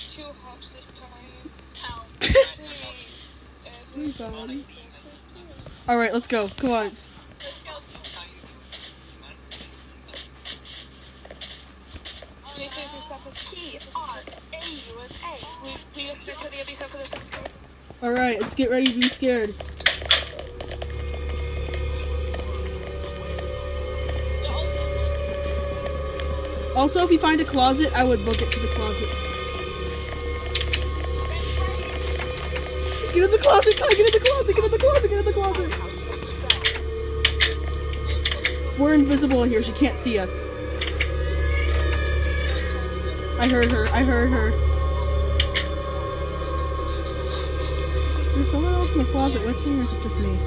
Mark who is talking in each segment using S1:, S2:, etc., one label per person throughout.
S1: 2 hops this time. Help.
S2: Everybody. Alright, let's go. Come on. Alright, let's get ready to be scared. Also, if you find a closet, I would book it to the closet. Get in the closet, Kai! Get in the closet! Get in the closet! Get in the closet! We're invisible here. She can't see us. I heard her. I heard her. Is there someone else in the closet with me, or is it just me?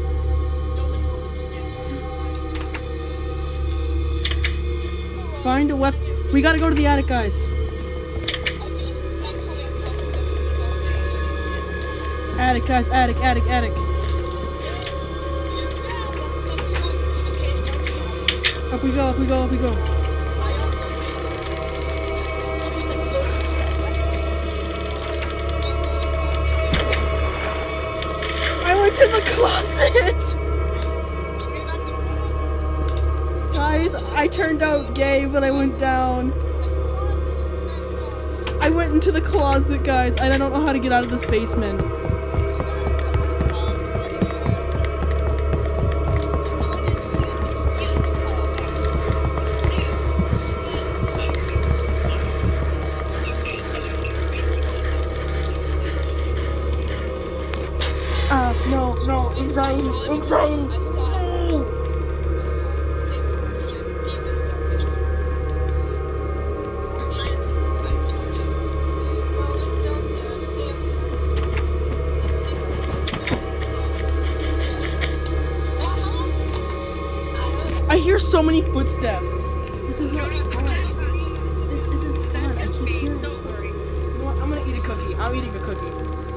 S2: Find a weapon. We gotta go to the attic, guys. Attic, guys. Attic, attic, attic. Up we go, up we go, up we go. I went in the closet! Guys, I turned out gay, but I went down. I went into the closet, guys, and I don't know how to get out of this basement. No, anxiety, anxiety. No. I hear so many footsteps. This is not fun. This isn't fun. I keep hearing. You know what? I'm gonna eat a cookie. I'm eating a cookie.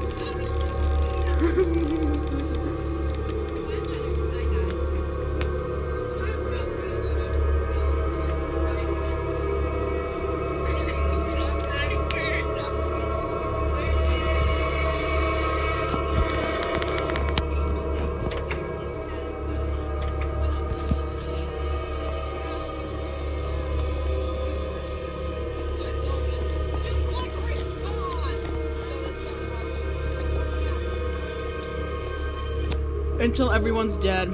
S2: Until everyone's dead.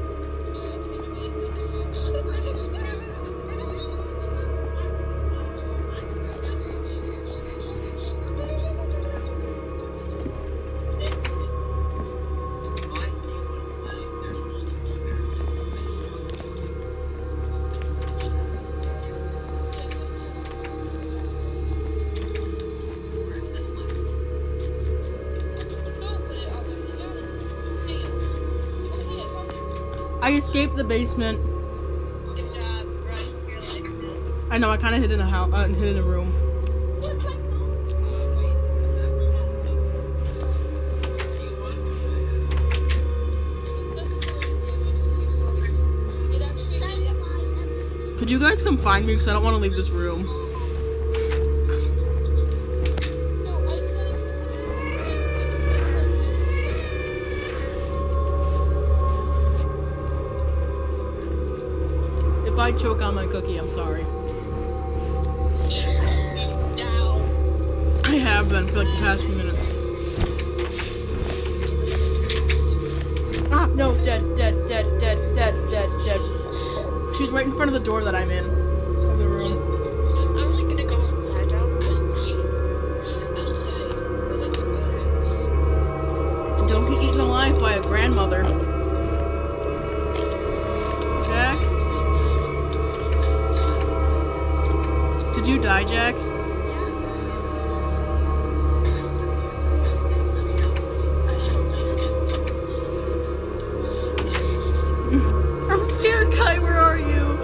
S2: I escaped the basement.
S1: Good job, run for your life.
S2: I know, I kind of hid in a house, hid in a room. Could you guys come find me, because I don't want to leave this room. If I choke on my cookie, I'm sorry. I have been for like the past few minutes. Ah, no, dead. She's right in front of the door that I'm in. Of the room.
S1: I'm like gonna go and lie down outside.
S2: Don't get eaten alive by a grandmother. Jack? Did you die, Jack? I'm scared, Kai, where are you?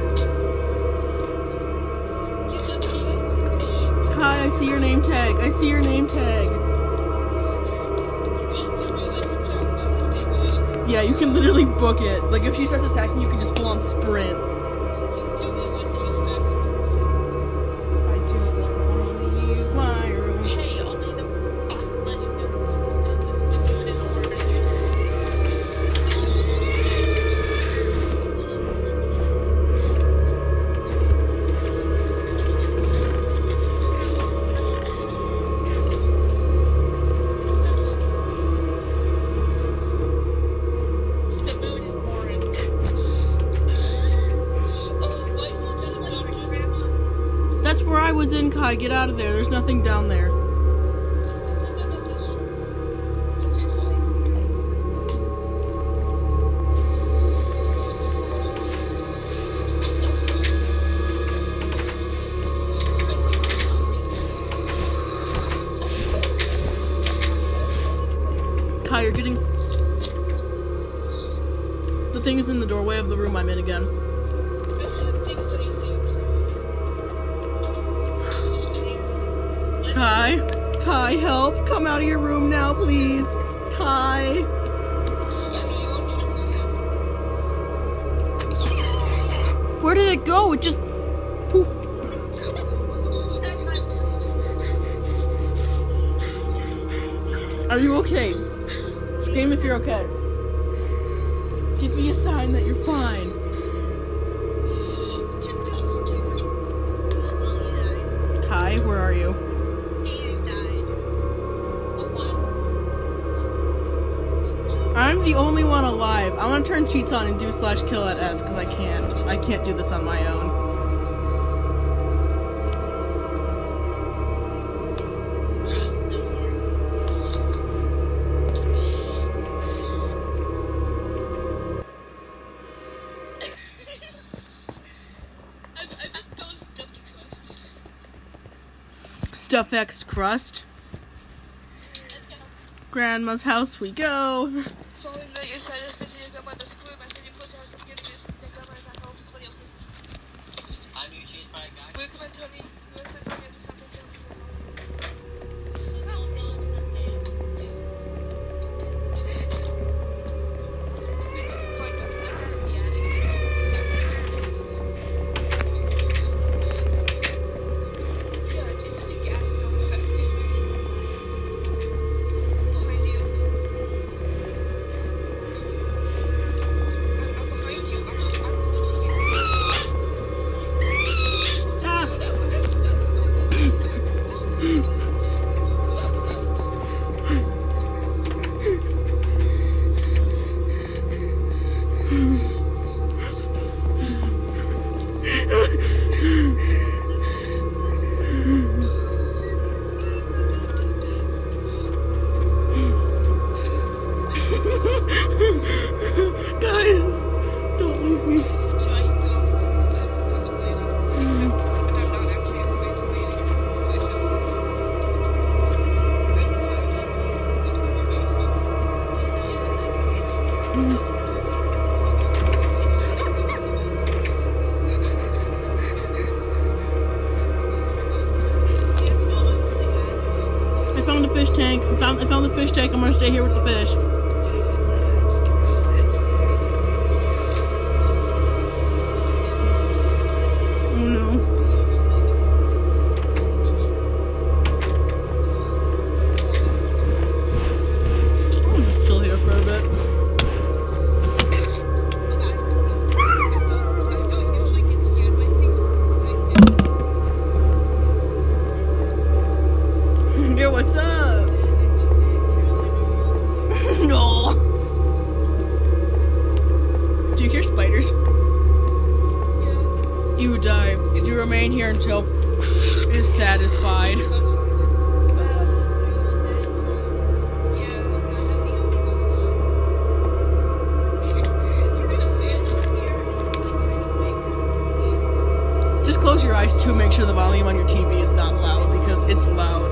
S2: Kai, I see your name tag. I see your name tag. Yeah, you can literally book it. Like, if she starts attacking, you can just full on sprint. I don't want to leave my was in, Kai. Get out of there. There's nothing down there. Kai, you're getting... The thing is in the doorway of the room I'm in again. Kai? Kai, help! Come out of your room now, please! Kai! Where did it go? It just... poof. Are you okay? Scream if you're okay. Give me a sign that you're fine. Kai, where are you? I'm the only one alive. I want to turn cheats on and do /kill at S because I can't. I can't do this on my own. Stuff X crust. Grandma's house we go. Guys, don't leave me. I found a fish tank. I found the fish tank. I'm gonna stay here with the fish. Oh no. I'm gonna chill here for a bit. Yo, what's up? No. Do you hear spiders? You die. You remain here until is satisfied. Just close your eyes to make sure the volume on your TV is not loud because it's loud.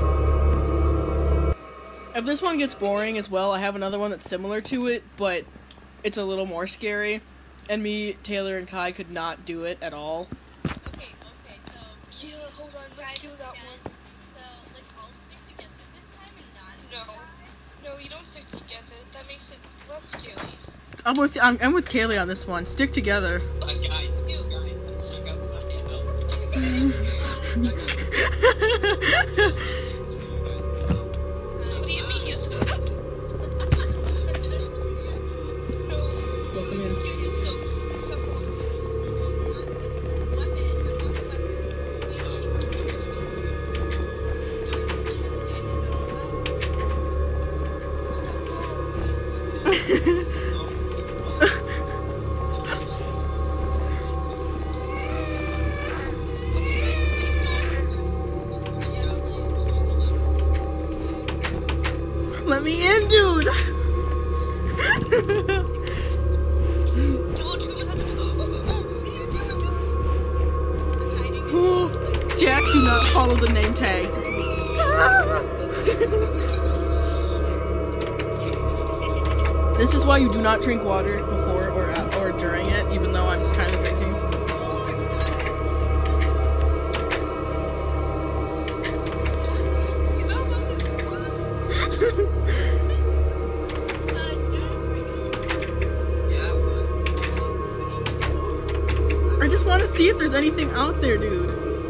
S2: If this one gets boring as well, I have another one that's similar to it, but it's a little more scary. And me, Taylor, and Kai could not do it at all.
S1: Okay, so...
S3: Yeah, hold on, let's do that one.
S1: So, let's all stick together this time and not...
S3: No, you don't stick together. That makes it less scary.
S2: I'm with Kaylee on this one. Stick together.
S3: Guys, check out What do you mean? No,
S2: Welcome in.
S3: you scared yourself. Stop falling.
S1: Not this weapon. I want the weapon.
S3: Stop falling.
S2: Let me in, dude. Jack, do not follow the name tags. This is why you do not drink water before or during it, even though I'm kind of drinking. I just want to see if there's anything out there, dude.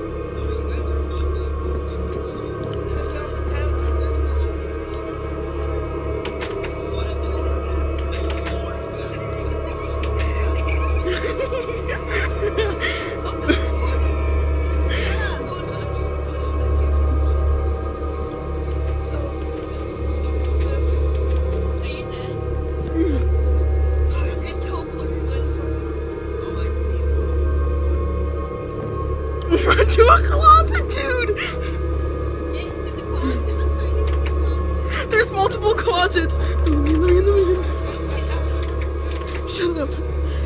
S2: Run to a closet, dude! There's multiple closets! Let me. Shut up.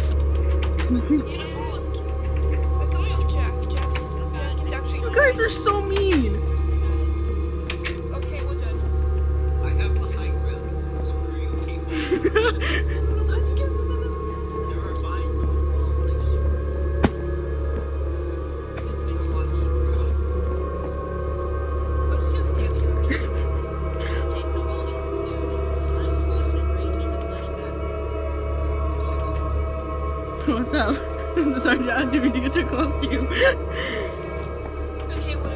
S2: You guys are so mean!
S3: Okay, we're done.
S4: I have the high ground. Screw you, people. Never mind.
S2: What's up? Sorry, I didn't mean to get too close to you.
S3: Okay, what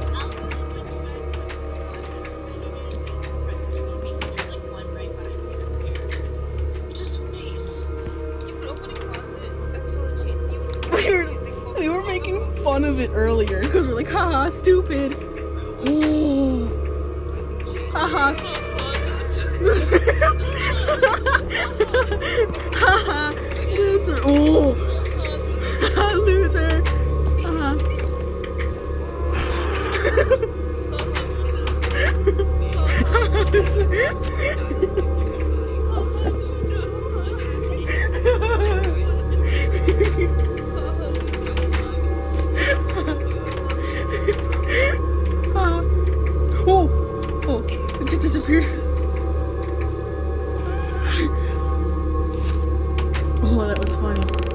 S3: just wait. You would open a closet after a chase and you would
S2: We were making fun of it earlier because we're like, haha, stupid. Oh, haha. Haha, loser. Oh, loser. Haha. Oh, it just disappeared. Oh, that was funny.